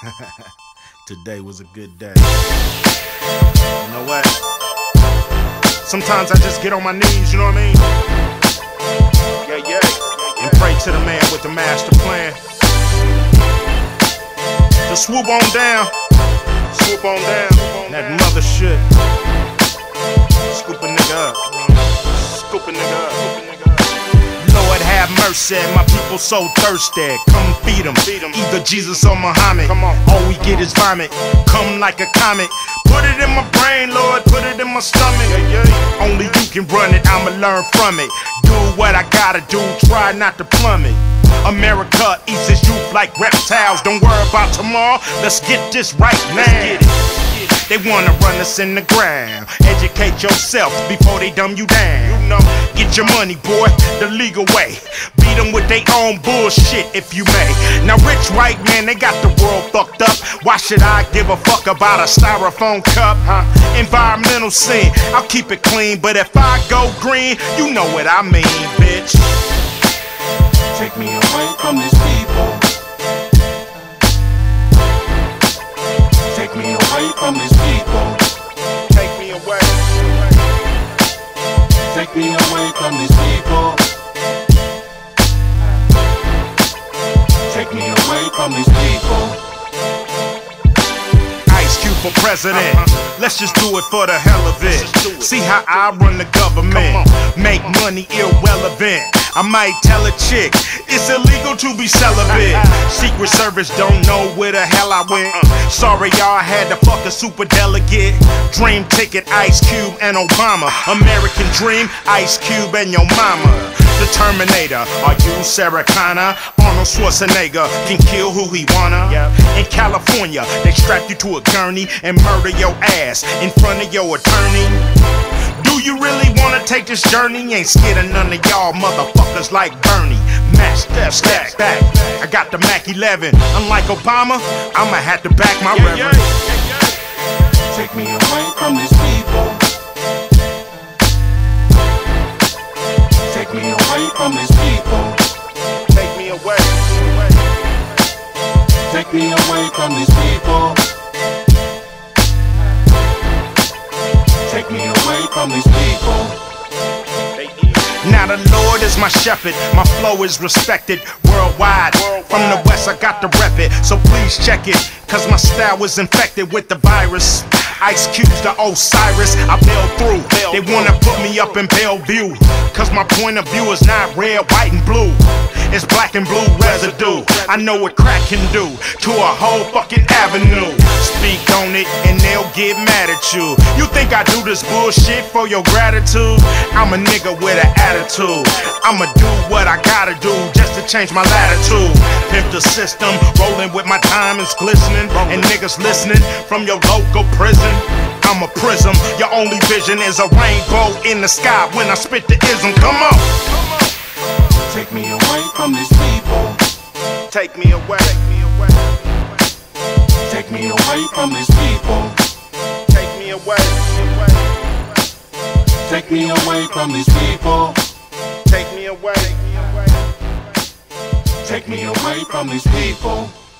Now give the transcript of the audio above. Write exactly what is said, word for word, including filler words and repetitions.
Today was a good day. You know what? Sometimes I just get on my knees, you know what I mean? Yeah, yeah. And pray to the man with the master plan. Just swoop on down. Swoop on down. That mother shit. Scoop a nigga up. Scoop a nigga up. Lord have mercy, my people so thirsty. Come feed them, either Jesus or Muhammad. All we get is vomit, come like a comet. Put it in my brain, Lord, put it in my stomach. Only you can run it, I'ma learn from it. Do what I gotta do, try not to plummet. America eats its youth like reptiles. Don't worry about tomorrow, let's get this right now. They wanna run us in the ground. Educate yourself before they dumb you down. You know, get your money, boy, the legal way. Beat them with their own bullshit, if you may. Now rich white man, they got the world fucked up. Why should I give a fuck about a styrofoam cup, huh? Environmental scene, I'll keep it clean. But if I go green, you know what I mean, bitch. Take me away from these people. Take me away from these people. Take me away. Take me away from these people. Take me away from these people. Ice Cube for president. Uh-huh. Let's just do it for the hell of it. See how I run the government. Make money irrelevant. I might tell a chick it's illegal to be celibate. Secret Service don't know where the hell I went. Sorry y'all, I had to fuck a super delegate. Dream ticket, Ice Cube and Obama. American dream, Ice Cube and your mama. The Terminator, are you Sarah Connor? Arnold Schwarzenegger can kill who he wanna. In California, they strap you to a gurney and murder your ass in front of your attorney. Do you really wanna take this journey? Ain't scared of none of y'all motherfuckers like Bernie. Match that stack back. I got the Mac eleven. Unlike Obama, I'ma have to back my yeah, reverend. Yeah, yeah, yeah. Take me away from these people. Take me away from these people. Take me away. Take me away from these people. Take me away from these people. Now the Lord is my shepherd, my flow is respected worldwide. From the west I got to rep it, so please check it, cause my style was infected with the virus. Ice Cube's the Osiris, I bailed through. They wanna put me up in Bellevue, cause my point of view is not red, white and blue. It's black and blue residue. I know what crack can do to a whole fucking avenue. Speak on it and they'll get mad at you. You think I do this bullshit for your gratitude? I'm a nigga with an attitude. I'ma do what I gotta do just to change my latitude. Pimp the system, rolling with my diamonds glistening, and niggas listening from your local prison. I'm a prism, your only vision is a rainbow in the sky when I spit the ism. Come on, come on. Take me away from these people. Take me away. Take me away from these people. Take me away. Take me away from these people. Take me away. Take me away from these people.